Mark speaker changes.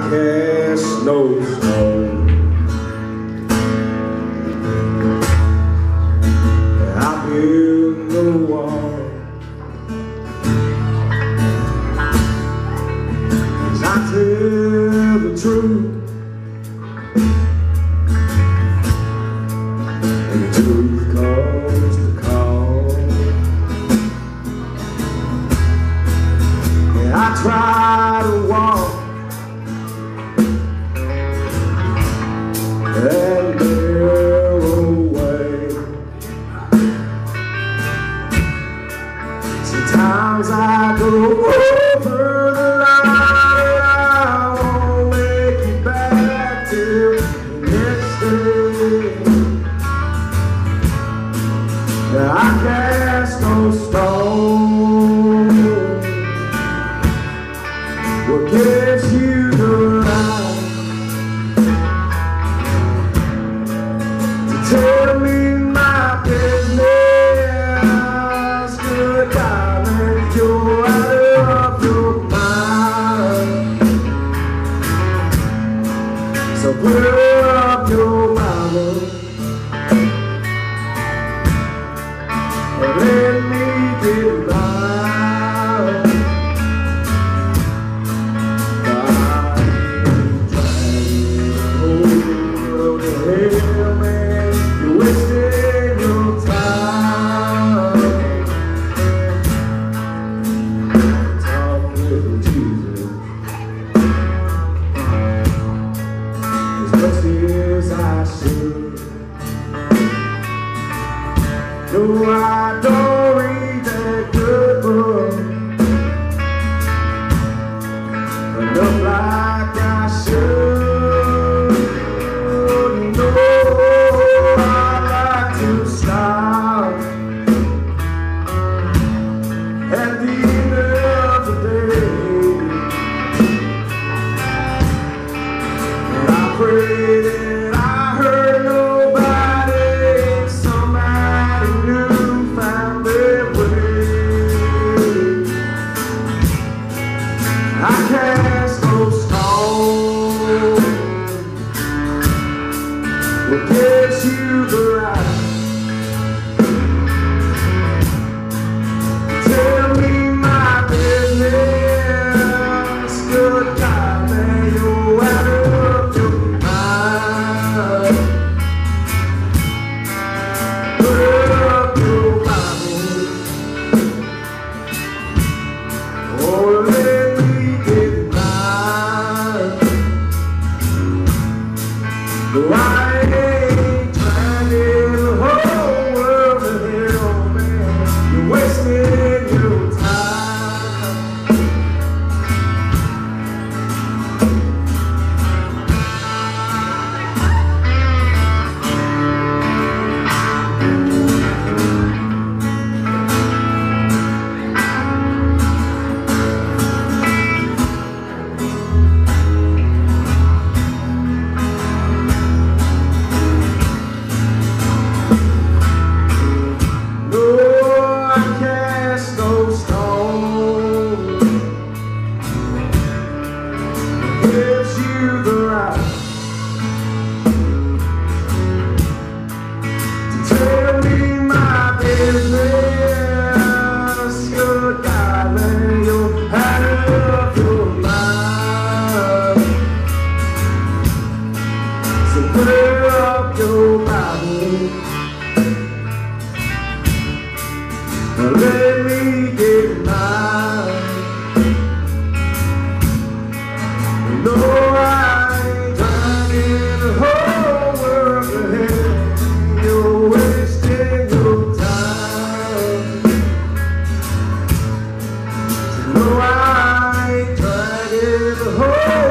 Speaker 1: cast no stone. I build no wall. 'Cause I tell the truth, and the truth comes to call. And I try to walk that narrow way. Sometimes I go over the line and I won't make it back till the next day. Now I cast no stone. What gives you the right tell me my business? Good darling, you're out of your mind. So put up your Bible and let me get mine. I'm trying to hold the hell, man. You're wasting your time. Talk with Jesus as much as I should. No, I don't read that good book enough like I should. You know I like to stop at the end of the day, and I pray that I hurt nobody. Somebody new found their way. I cast no stone. What gives you the right tell me my business? Good God, man, you're out of your mind. Put up your Bible, or let me get mine. No, I ain't trying to get the whole world to hell, man. You're wasting your time. No, I cast no stone. Gives you the right to tell me my business. Good darling, you're out of your mind. So put up your Bible and let me get mine. No, I ain't trying to get the whole world to hell. You're wasting your time. No, I ain't trying to get the whole